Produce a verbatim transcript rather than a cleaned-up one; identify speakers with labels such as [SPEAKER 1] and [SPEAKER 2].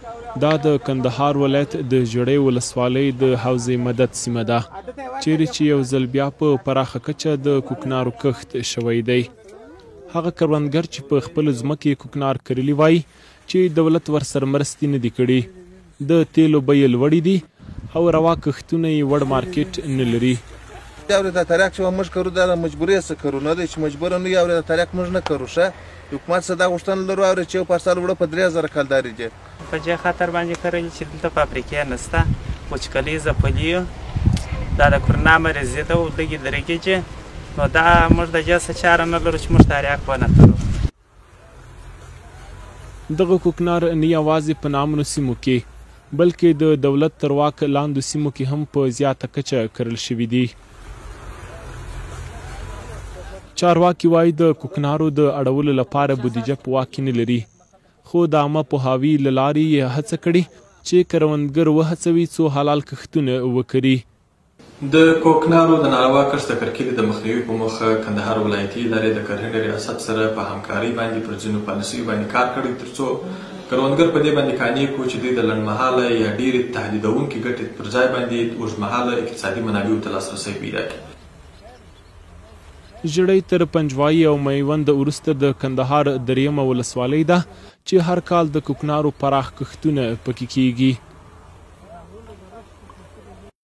[SPEAKER 1] دا د کندهار ولایت د ژړۍ ولسوالۍ د حوض مدد سیمه ده چیرې چې یو ځل بیا په پراخه کچه د کوکنارو کښت شوی دی. هغه کروندګر چې په خپل ځمکې کوکنار کرلي وای چې دولت ورسره مرستې نه دي کړي. د تیلو بیې لوړې دي او روا کښتونه یې وړ مارکیټ نه لري.
[SPEAKER 2] دا تریاک چې موږ کرو دا مجبوري څه کرو نه دی چې مجبور نه یو دا تریاک موږ نه کرو. ښه حکومت څه دا غوښتنه لرو او چې یو پارسل وړه په درې زره کلداري دي
[SPEAKER 3] په دې خاطر باندې کرلي چې دلته فابریکې نشته وچکالي ځپلي دا د کرونا مرضي ده او لږې درېږي چې نو دا موږ د دې څه چاره نه لرو چې موږ تریاک ونه کرو.
[SPEAKER 1] دغه کوکنار نه یوازې په نامنو سیمو کې بلکې د دولت تر واک لاندې سیمو کې هم په زیاته کچه کرل شوي دي. چارواکي وایي د کوکنارو د اړولو لپاره بودیجه په واک کې نه لري، خو د عامه پوهاوي له لارې یې هڅه کړې چې کروندګر وهڅوي څو حلال کښتونه وکړي.
[SPEAKER 4] د کوکنارو د ناروا کښت د کرکیلې د مخنیوي په موخه کندهار ولایتي ادارې د کرهڼې ریاست سره په همکارۍ باندې پر ځینو پالیسیو باندې کار کړی ترڅو کروندګر په دې باندې قانع کړو چې دوی د لنډمهاله یا ډېرې تهدیدونکې ګټې پر ځای باندې اوږدمهاله اقتصادي منابعو ته لاسرسی پیدا کړي.
[SPEAKER 1] ژړۍ تر پنجوایي او میوند وروسته د کندهار دریمه ولسوالۍ ده چې هر کال د کوکنارو پراخ کښتونه پکې کیږي.